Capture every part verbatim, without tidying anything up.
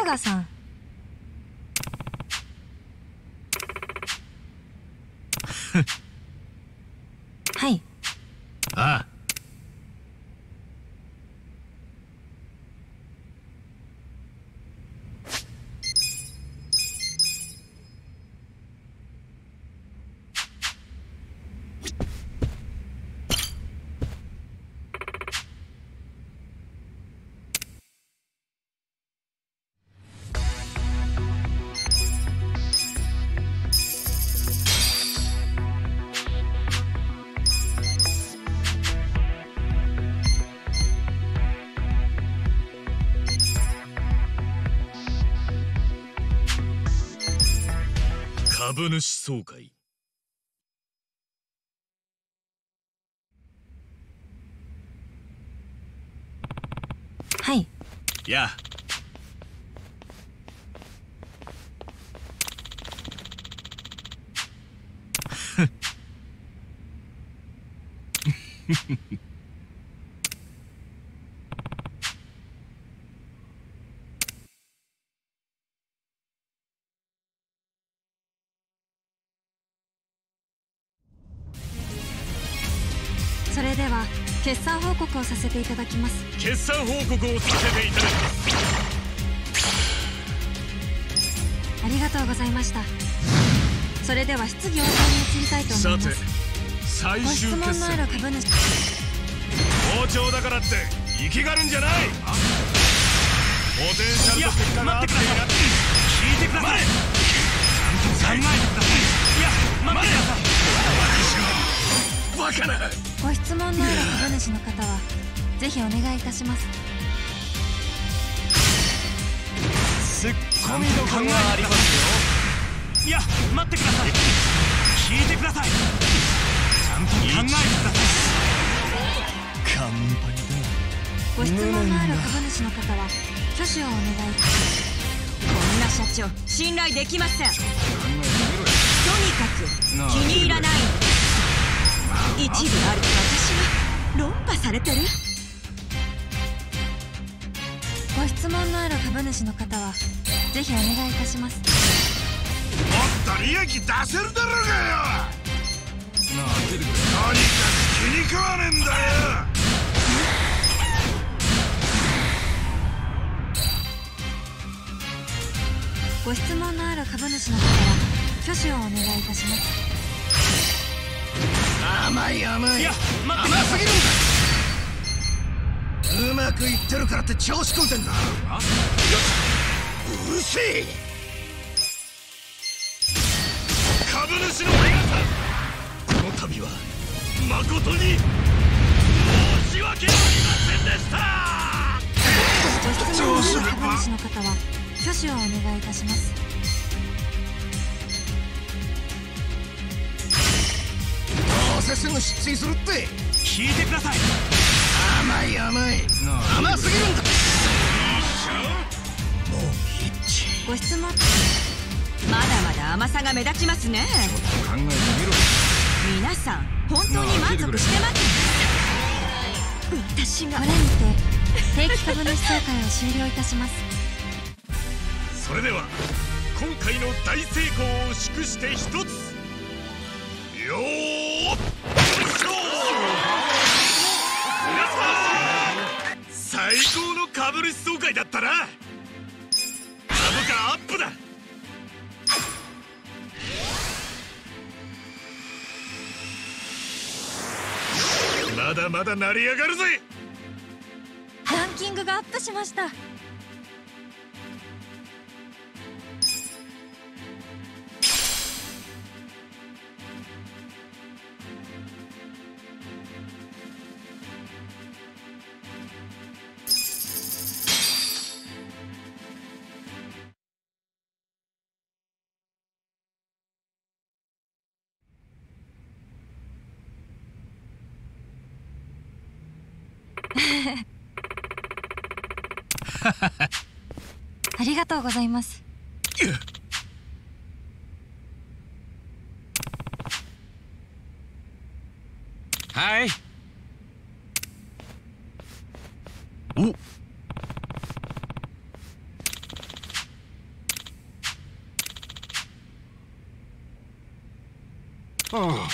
賀さん。はい。 ああ。株主総会。 はい。 やあ。 それでは決算報告をさせていただきます。 決算報告をさせていただきます。 ありがとうございました。それでは質疑応答に移りたいと思います。 さて、最終決戦。 ご質問のある株主。 好調だからって生きがるんじゃない。ポテンシャルと結果があっていな。聞いてください。ちゃんと考えてください。いや、待ってください。バカな。 ご質問のある株主の方はぜひお願いいたします。 ツッコミどころがありますよ。いや、待ってください。聞いてください。ちゃんと考えてください。乾杯だ。 ご質問のある株主の方は挙手をお願い。 こんな社長信頼できません。とにかく気に入らない。一部あると私は論破されてる。 ご質問のある株主の方はぜひお願いいたします。 もっと利益出せるだろうがよ。なあ、出てくれ。とにかく気に食わねえんだよ。 ご質問のある株主の方は挙手をお願いいたします。 甘い甘い。いや、待って、甘すぎるんだ。うまくいってるからって調子こいてんだ。うるせえ。株主の皆さん、この度は誠に申し訳ありませんでした。 ご質問のある株主の方は挙手をお願いいたします。 どうせすぐ失墜するって聞いてください。甘い甘い。甘すぎるんだ。もういいっち。 ご質問。 まだまだ甘さが目立ちますね。 ちょっと考えてみろ。 皆さん本当に満足してます。私がこれにて定期株主総会を終了いたします。 それでは今回の大成功を祝して一つ。よーっしょー。皆さん、最高の株主総会だったな。株価アップだ。まだまだ成り上がるぜ。 ランキングがアップしました。ありがとうございます。 はい。お。 はあ。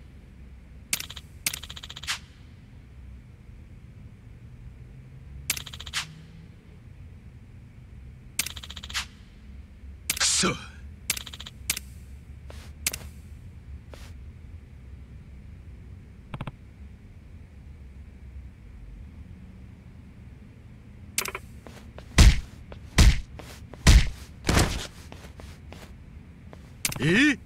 くそ。え？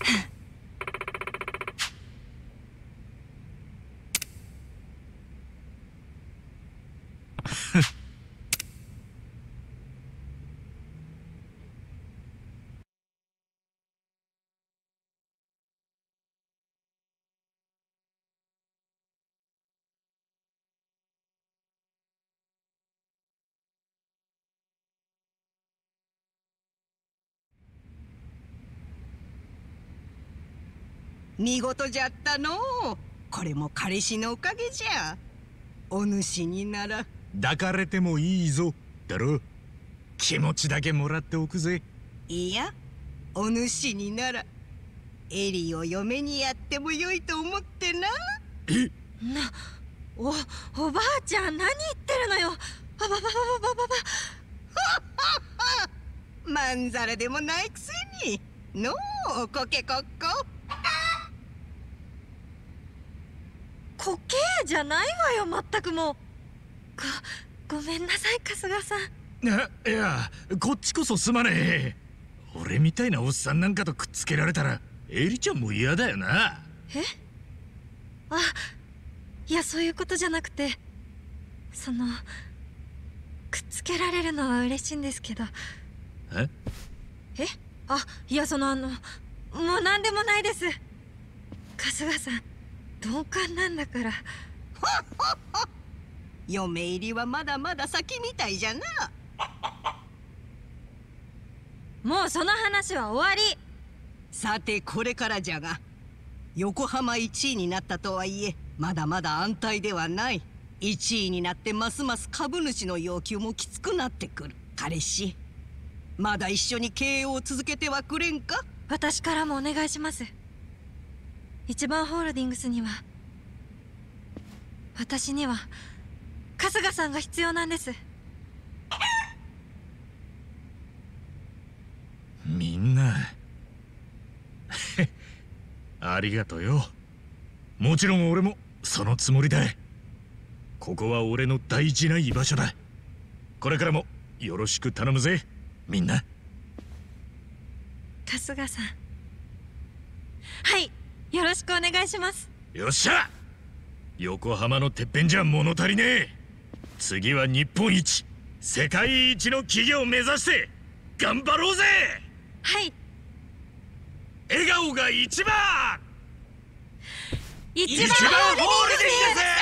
見事じゃったのう。これも彼氏のおかげじゃ。お主になら抱かれてもいいぞだろ。気持ちだけもらっておくぜ。 いや、お主にならエリを嫁にやってもよいと思ってな。 え？ な、お、おばあちゃん何言ってるのよ。ばばばばばばば。 まんざらでもないくせに。のう、コケコッコ。 コケーじゃないわよ、まったくもう。ご、ごめんなさい、春日さん。 いや、こっちこそすまねえ。俺みたいなおっさんなんかとくっつけられたらエリちゃんも嫌だよな。 え？あ、いや、そういうことじゃなくて、そのくっつけられるのは嬉しいんですけど。 え？ え？あ、いや、そのあのもう何でもないです。春日さん鈍感なんだから。 嫁入りはまだまだ先みたいじゃな。 もうその話は終わり。 さてこれからじゃが、横浜いちいになったとはいえまだまだ安泰ではない。いちいになってますます株主の要求もきつくなってくる。彼氏、まだ一緒に経営を続けてはくれんか。 私からもお願いします。一番ホールディングスには、私には春日さんが必要なんです。 みんなありがとうよ。もちろん俺もそのつもりだ。ここは俺の大事な居場所だ。これからもよろしく頼むぜ、みんな。 春日さん、はい、よろしくお願いします。 よっしゃ。横浜のてっぺんじゃ物足りねえ。次は日本一、世界一の企業を目指して頑張ろうぜ。 はい。 笑顔が一番。 一番ホールディングス。